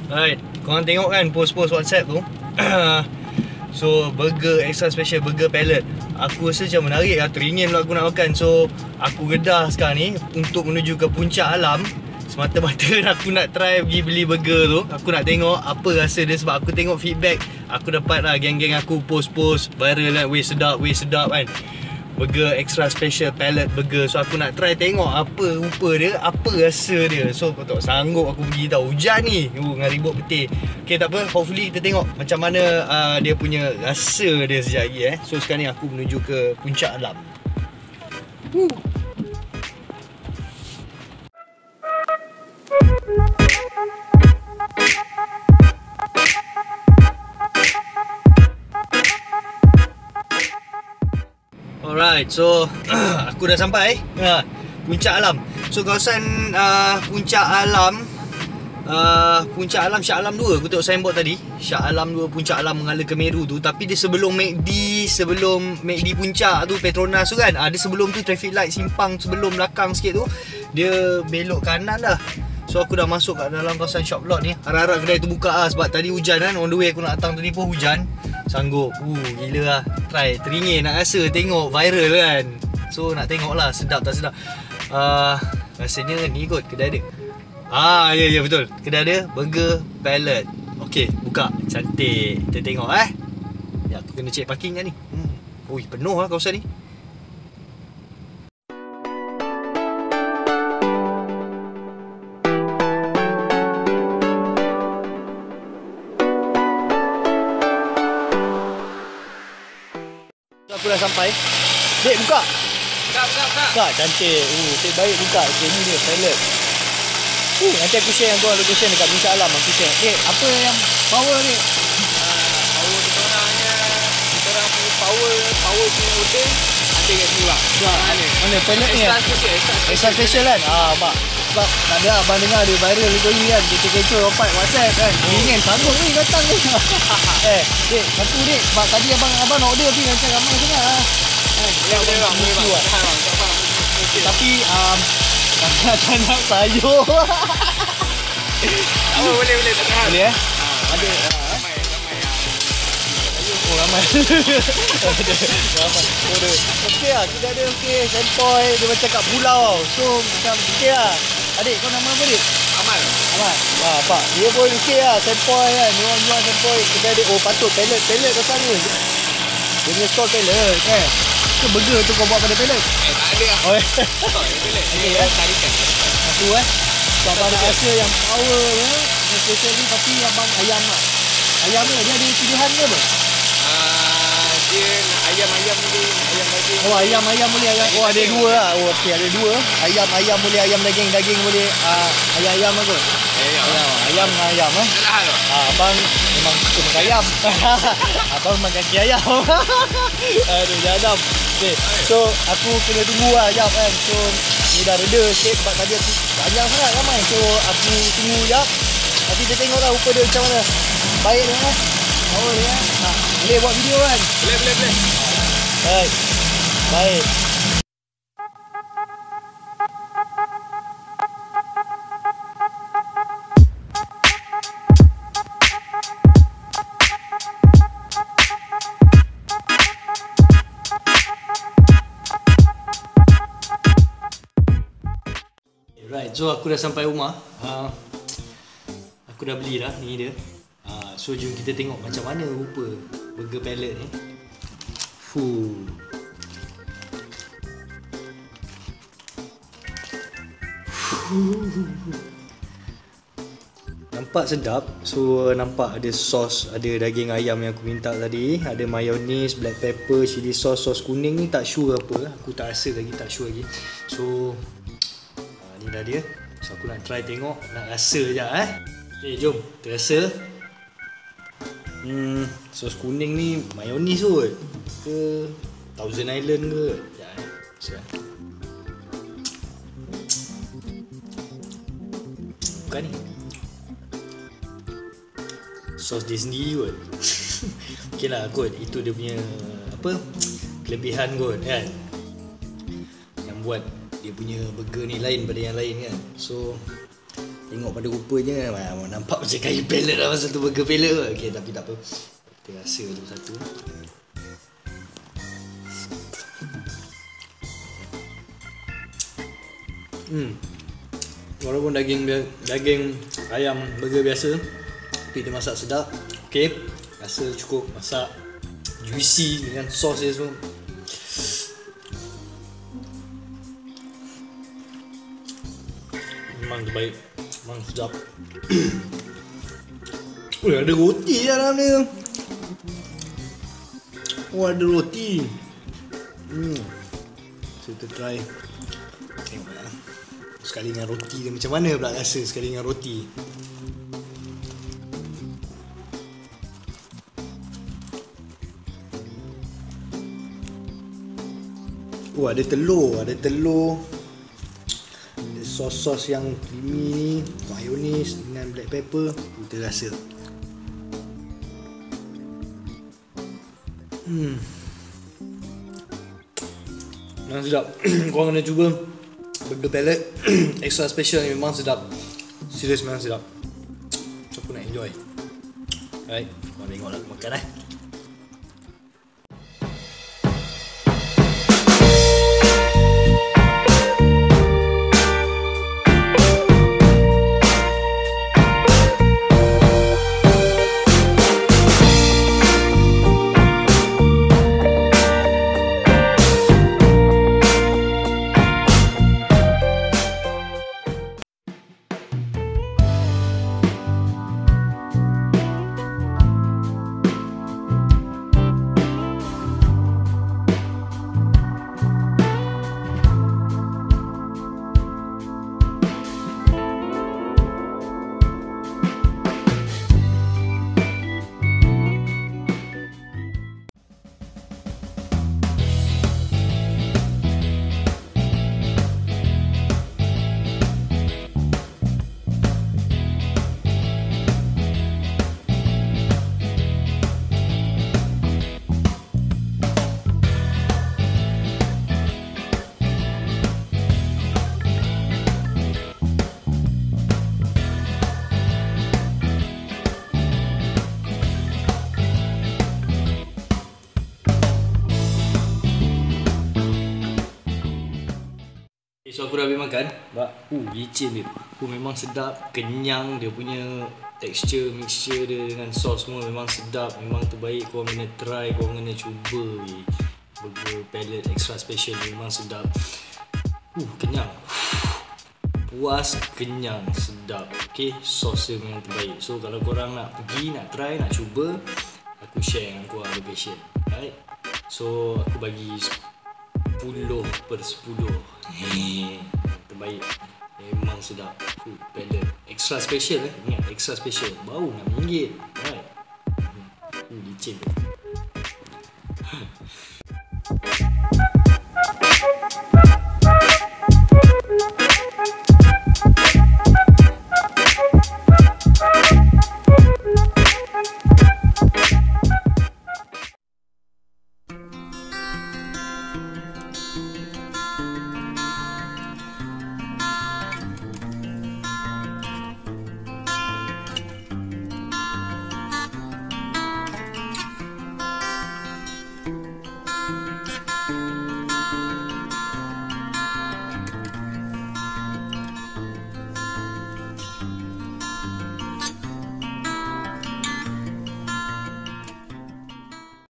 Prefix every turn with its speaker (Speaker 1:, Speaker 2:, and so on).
Speaker 1: Alright, korang tengok kan post-post WhatsApp tu. So, burger extra special, burger pallet. Aku rasa macam menarik lah, teringin pula aku nak makan. So, aku gedah sekarang ni untuk menuju ke puncak alam. Semata-mata aku nak try pergi beli burger tu. Aku nak tengok apa rasa dia, sebab aku tengok feedback. Aku dapat lah geng-geng aku post-post viral kan. Weh sedap kan. Burger extra special pallet burger. So aku nak try tengok apa rupa dia, apa rasa dia. So kau tak sanggup aku pergi tau. Hujan ni dengan ribut petir. Okay, tak apa, hopefully kita tengok macam mana dia punya rasa dia sekejap lagi So sekarang ni aku menuju ke puncak alam. Alright, so aku dah sampai puncak alam. So kawasan puncak alam Shah Alam 2. Aku tengok signboard tadi, Shah Alam 2 puncak alam Mengala Kemeru tu. Tapi dia sebelum McD puncak tu, Petronas tu kan, dia sebelum tu traffic light simpang sebelum belakang sikit tu, dia belok kanan dah. So aku dah masuk kat dalam kawasan shop lot ni. Harap-harap kedai tu buka lah, sebab tadi hujan kan. On the way aku nak datang tadi pun hujan. Sanggup, gila lah. Try, teringin nak rasa, tengok viral kan. So nak tengok lah sedap tak sedap. Rasanya ni kot kedai dia. Ya betul, kedai dia burger pallet. Okay, buka, cantik. Kita tengok Ya, aku kena check parking kan ni. Ui, penuh lah kawasan ni. Aku dah sampai. Dek, buka. Buka, cantik. Cik baik buka. Okay, ni dia pallet. Nanti aku share yang tu location dekat puncak alam. Aku share. Dek, apa yang power ni?
Speaker 2: Power kita orang punya power punya order ada kat sini bang.
Speaker 1: Mana pallet ni? Extra special kan? Mak. Sebab nak dia abang dengar dia viral video ni kan. Kecoh-kecoh rompat WhatsApp kan. Ingin sanggup ni datang ni. Dek, satu dek. Sebab tadi abang nak order tapi macam ramai sangat.
Speaker 2: Boleh bang.
Speaker 1: Tapi tak nak sayur.
Speaker 2: Boleh tak tahan.
Speaker 1: Boleh ada
Speaker 2: Ramai.
Speaker 1: ramai. Okey lah, kita ada sempoi. Dia macam kat pulau. So macam okey lah. Adik, kau nama apa dik?
Speaker 2: Amal.
Speaker 1: Pak, dia pun okey lah, sempoi kan. Dia orang jual sempoi. Kita ada, patut pallet pasal ni. Dia punya store pallet kan. Ke burger tu kau buat pada pallet?
Speaker 2: Tak ada lah. Store pallet.
Speaker 1: Okey
Speaker 2: Tarikan.
Speaker 1: Satu so abang nak rasa yang power yang special ni, tapi abang ayam lah. Ayam ni dia ada pilihan ke apa?
Speaker 2: Dia nak ayam boleh, ayam daging.
Speaker 1: Ayam boleh, ayam. Ada dua lah. Okey, ada dua. Ayam boleh, ayam daging boleh. Ayam apa? Ayam dengan ayam
Speaker 2: Tak hal.
Speaker 1: abang memang suka makan ayam. Abang memang kaki ayam. Aduh, jadam. Okay, so aku kena tunggu lah jap kan. So ni dah reda sikit sebab tadi aku panjang sangat ramai. So aku tunggu jap. Nanti kita tengok lah rupa dia macam mana. Baik dia dia boleh buat video kan?
Speaker 2: Boleh.
Speaker 1: Baik. Right, so aku dah sampai rumah. Aku dah beli dah, ni dia. So jom kita tengok macam mana rupa burger pallet ni. Nampak sedap. So nampak ada sos, ada daging ayam yang aku minta tadi, ada mayonis, black pepper, chili sauce, sos kuning ni tak sure apa. Aku tak rasa lagi, tak sure lagi. So ni dah dia. So aku nak try tengok, nak rasa je Okay, jom kita rasa. Sos kuning ni mayonis kot ke Thousand Island ke? Bukan ni. Sos dia sendiri kot. Okey lah kot, itu dia punya apa, kelebihan kot kan, yang buat dia punya burger ni lain pada yang lain kan. So Tengok pada rupanya nampak macam kayu pellet lah pasal tu burger pellet tu. Okay, tapi tak apa. Kita rasa tu satu. Walaupun daging ayam burger biasa, tapi dia masak sedap. Okay, rasa cukup masak juicy dengan sos dia semua. Memang terbaik. Memang sedap. Oh, ada roti dalam dia. Oh, ada roti. So, kita try. Tengok lah. Sekali dengan roti dia macam mana pula rasa sekali dengan roti. Oh, ada telur. Ada sos yang creamy ni, mayonis dengan black pepper. Kita rasa. Memang sedap. Korang kena cuba burger pellet extra special ni, memang sedap. Serius memang sedap. So, aku nak enjoy. Alright, korang tengok lah aku makan So aku dah habis makan. Licin dia. Memang sedap, kenyang. Dia punya texture, mixture dia dengan sos semua memang sedap. Memang terbaik. Korang kena try, korang kena cuba burger pellet extra special ni. Memang sedap. Kenyang. Puas, kenyang, sedap. Okay, sos dia memang terbaik. So kalau korang nak pergi, nak try, nak cuba, aku share dengan korang location. Alright. So aku bagi 10/10. Terbaik. Memang sedap. Pellet extra special Ingat extra special. Baru RM6. Alright. Licin.